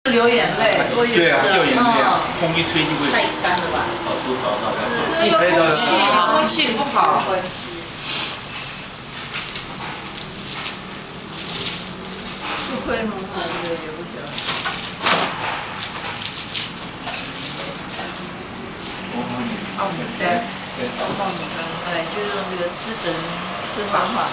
流眼泪， 对啊，掉眼泪啊，风一吹就会。 太干了吧？ 好多少大概。 那个空气不好。不会很红的，也不行。澳门的，澳门的，哎，就用这个湿粉吃方法。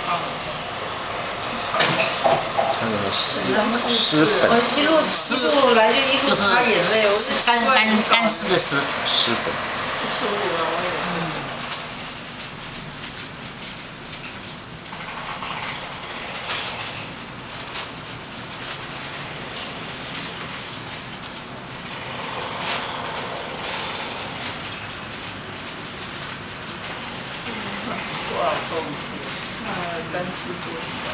那个湿粉， 一路来就一路擦眼泪， 干湿的湿粉。 不舒服了，我也。多少公斤？干湿多少？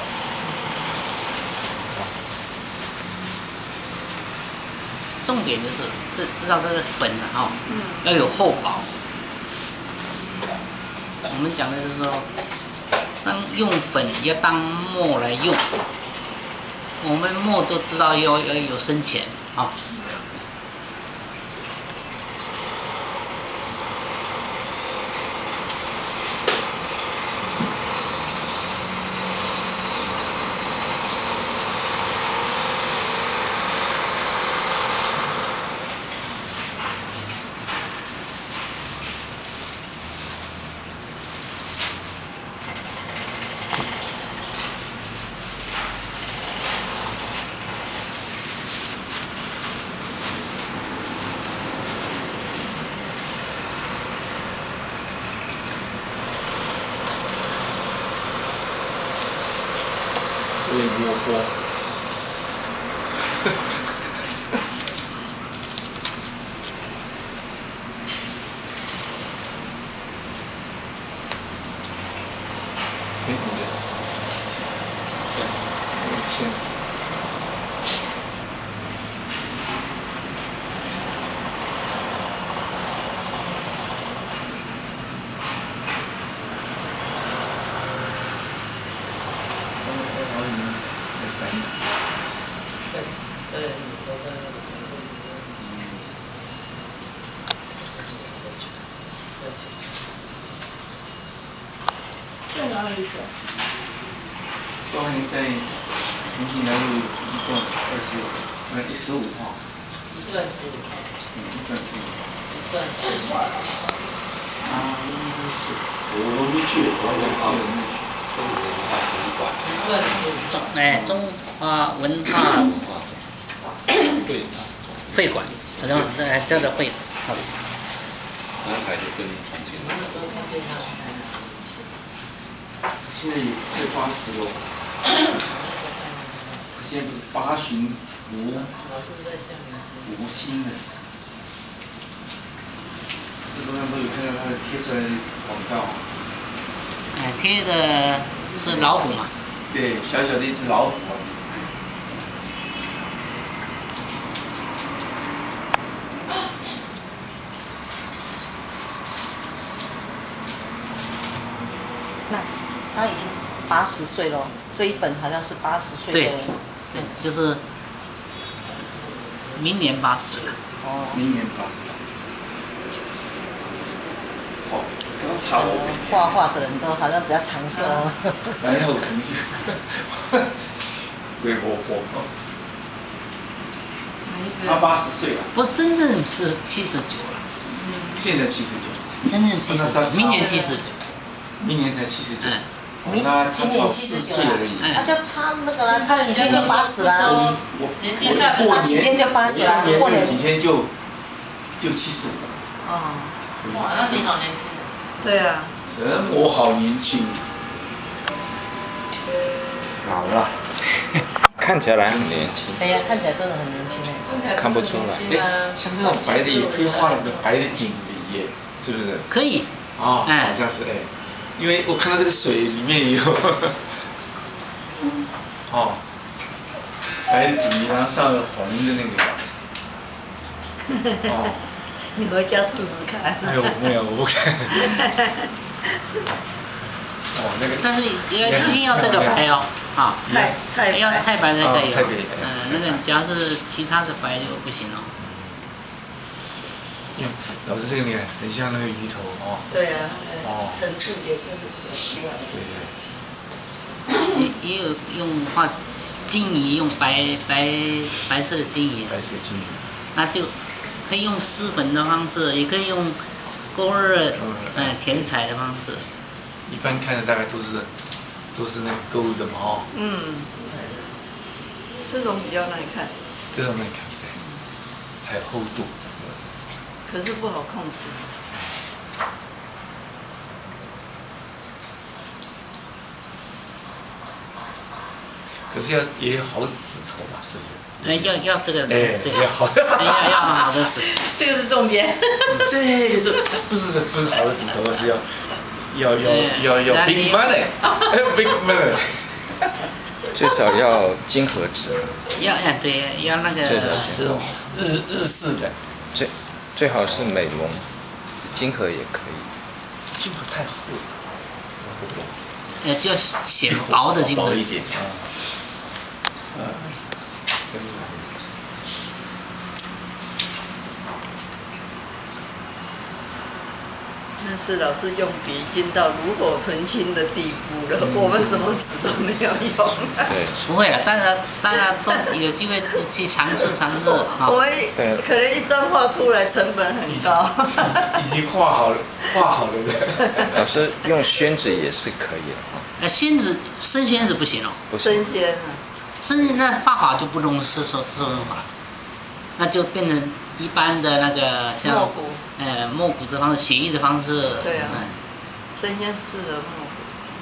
重点是知道这个粉啊，要有厚薄。我们讲的就是说，当用粉要当末来用，我们末都知道要有深浅啊。 有点窝火。没懂的。签。 在哪里走？ 高安在重庆南路一段15号。 一段15号。 一段15号。 一段15号。 应该是。我没去，我没去。 一段15。中华文化会馆，好像叫做会。 南海就跟重庆。 现在也快80了，现在不是8旬无星了。这路上都有看到他贴出来的广告。 贴的是老虎嘛？ 对，小小的一只老虎。 那他已经80岁了，这一本好像是80岁的。 对，就是明年80了。 哦。明年80。好，刚查我。 画画的人都好像比较长寿。 蛮有成就。微活活。他80岁了。 不，真正是79了。 现在79。 真正79，明年79。 明年才79， 那今年79而已，那就差那个了，差几天就80了。差几天就80了， 过年几天就70。 哦， 哇，那你好年轻。 对啊。 我好年轻。 老了，看起来很年轻。 哎呀，看起来真的很年轻哎。 看不出来。 哎，像这种白的也可以画那个白的锦鲤耶，是不是？ 可以。 啊，好像是哎。因为我看到这个水里面有，哦，白的锦鲤，然后上了红的那个，哦， 你回家试试看。 没有，我不看。哦，那个。 但是一定要这个白哦，啊，要太白才可以。 太白。 那个只要是其他的白就不行哦。 老师这个你看，很像那个鱼头哦。 对啊，层次也是有希望。 对对。 也有用画金鱼，用白色的金鱼。 白色金鱼。 那就可以用施粉的方式，也可以用勾勒填彩的方式。 一般看的大概都是那个勾的嘛哦。 嗯。这种比较难看。 这种难看，对，还有厚度。 可是不好控制。 可是也有好的指头吧，是不是？ 要这个，对， 要好， 要好的指， 这个是重点。 这个不是好的指头，是要 big money，big money。 最少要金合质。 对，要那个。 这种日式的。 最好是美浓，金合也可以。 金合太厚了。 就显薄的金合。 薄一点啊。 但是老师用笔已经到炉火纯青的地步了，我们什么纸都没有用。 对，不会了，大家都有机会去尝试。 我们可能一张画出来成本很高。 已经画好了的。 老师用宣纸也是可以的。 生宣纸不行哦。 生鲜啊。 生鲜那画法就不能是说适用法，那就变成一般的那个像墨骨的方式，写意的方式。 对啊。生鲜适合墨骨。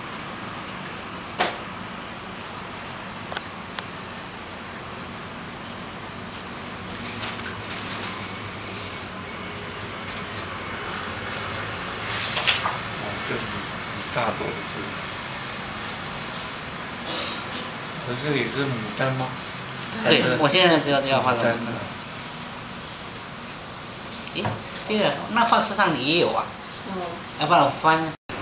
大朵子，这里是牡丹吗？ 对，我现在就要画牡丹。诶，这个那画册上也有啊。要不然我翻。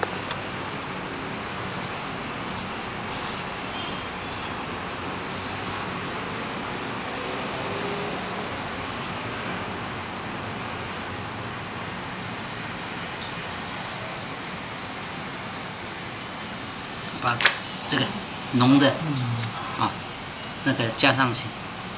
把这个浓的那个加上去。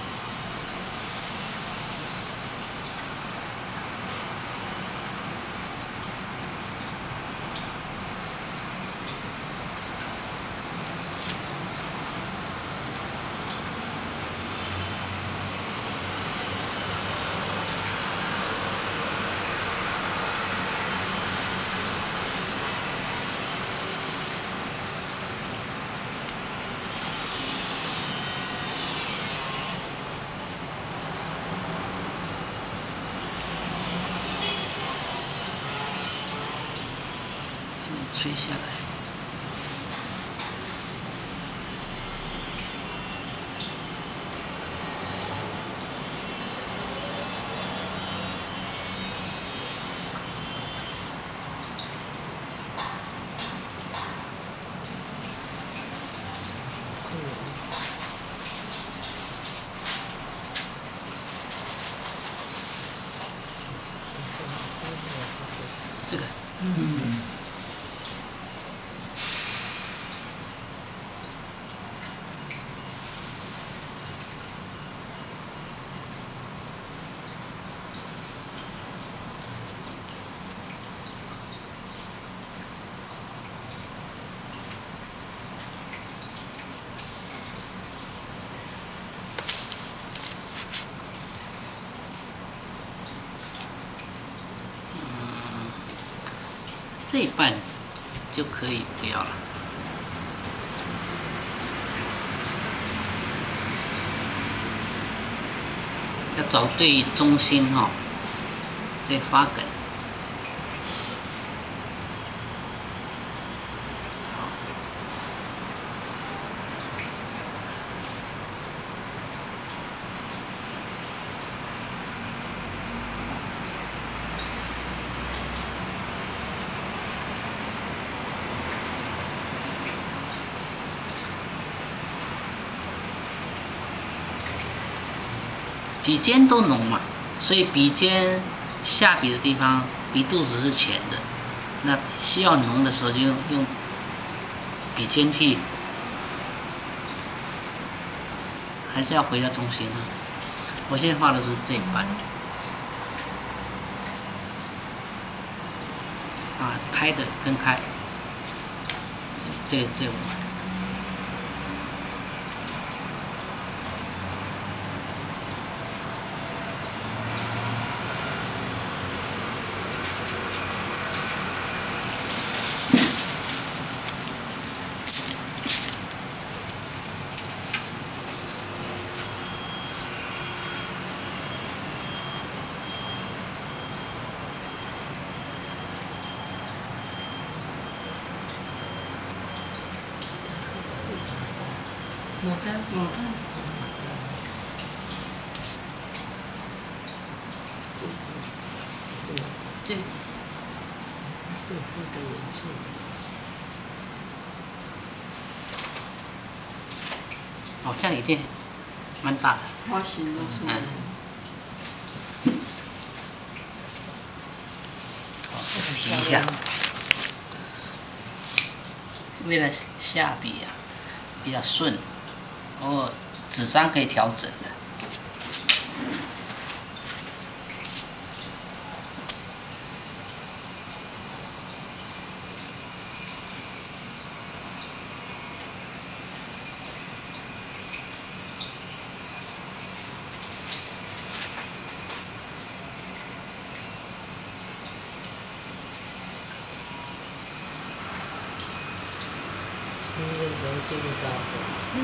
吹下来。这个，这一半就可以不要了。要找对中心哈，再发梗。 笔尖都浓嘛，所以笔尖下笔的地方比肚子是浅的，那需要浓的时候就用笔尖去，还是要回到中心啊。我现在画的是这一半，啊，开的跟开，这个。 牡丹。对。是这个颜色。 哦，这样已经蛮大的。 花型都出来了。 提一下，为了下笔啊比较顺，纸张可以调整的。 这个照片，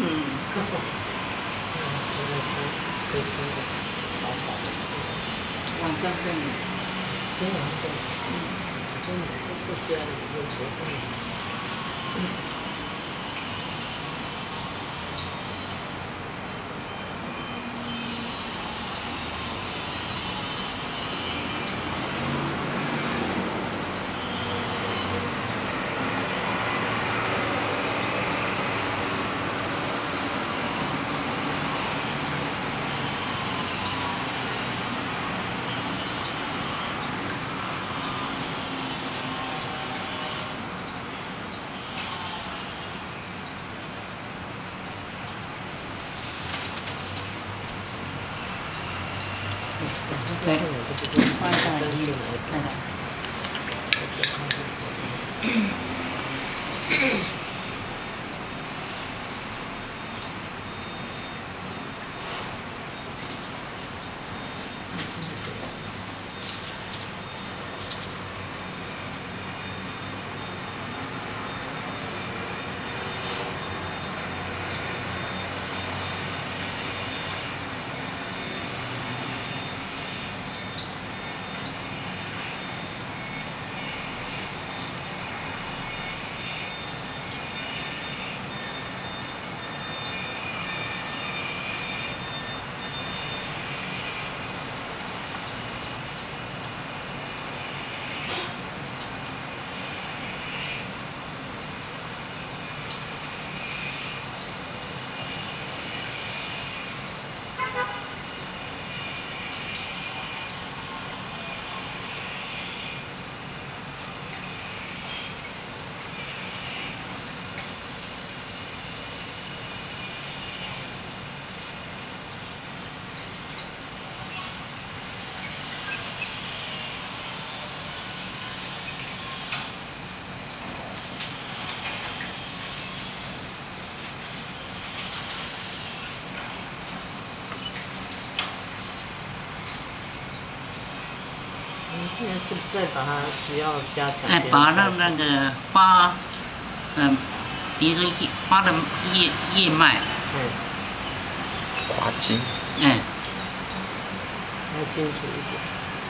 晚上看的， 今晚看，就每次住家里有活动。 对， 放在里面看看。 现在是在把它需要加强。 把让那个花，比如说花的叶脉， 花茎， 要清楚一点。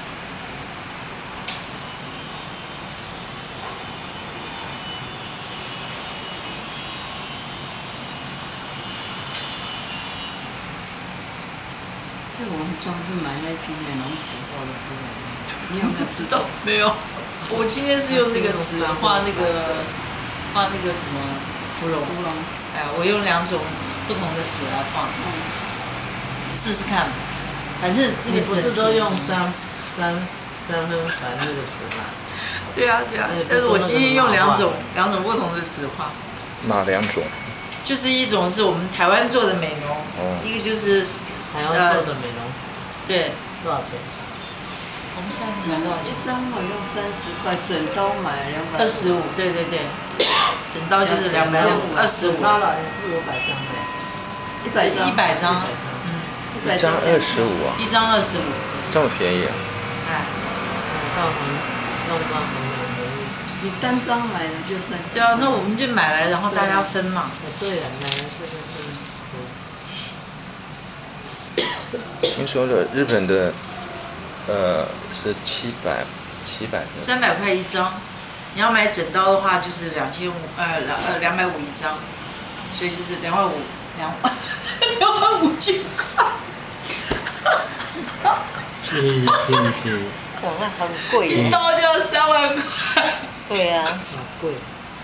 这我们上次买那批美容纸画的出来的，你有没有知道？没有，我今天是用那个纸画那个什么芙蓉。我用2种不同的纸来画，试试看。 反正你不是都用三分繁那个纸吗？ 对啊，但是我今天用两种不同的纸画。 哪2种？ 就是一种是我们台湾做的美浓，一个就是台湾做的美浓纸。 对， 多少钱？ 我们上次买多少钱？ 一张好像30块，整刀买 25，对，整刀就是225。 刀了400-500张的。 100张。 1张25啊 ？1张25。 这么便宜啊？ 哎。 用到很你单张买的就算。 对啊，那我们就买来，然后大家分嘛。 对了，买来这个听说了，日本的是700 300块一张，你要买整刀的话就是250一张，所以就是25000块。 哇，那很贵耶！ 一刀就要3万块。 对呀。 好贵。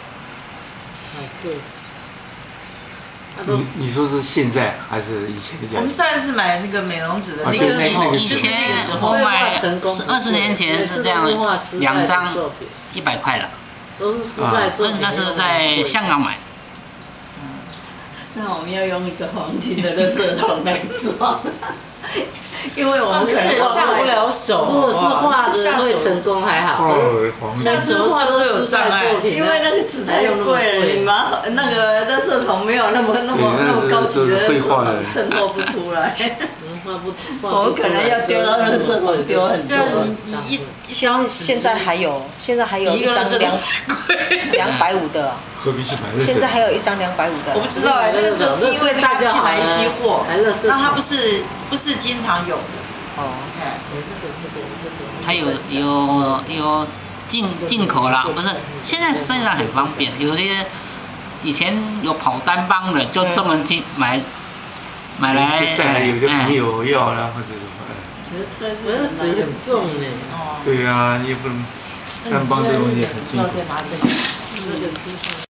你说是现在还是以前的价格？ 我们上一次买那个美浓纸的那个以前我买20年前是这样，2张100块了。 都是失败作品。 那是在香港买。 那我们要用一个黄金的垃圾桶来装，因为我们可能下不了手。 如果是画的会成功还好，像是画都有障碍， 因为那个纸太贵了，你那个垃圾桶没有那么高级的垃圾桶衬托不出来。我们可能要丢到垃圾桶丢很多。现在还有一张250的。 何必去买那个？ 现在还有一张250的。 我不知道哎，那个时候是因为大家去买一批货，那它不是经常有的。 哦。 它有进口啦，不是，现在生产很方便，有些以前有跑单帮的，就专门去买来。 带有的朋友要啦，或者什么。 那个纸很重呢。 对啊，你也不能单帮这东西很辛苦。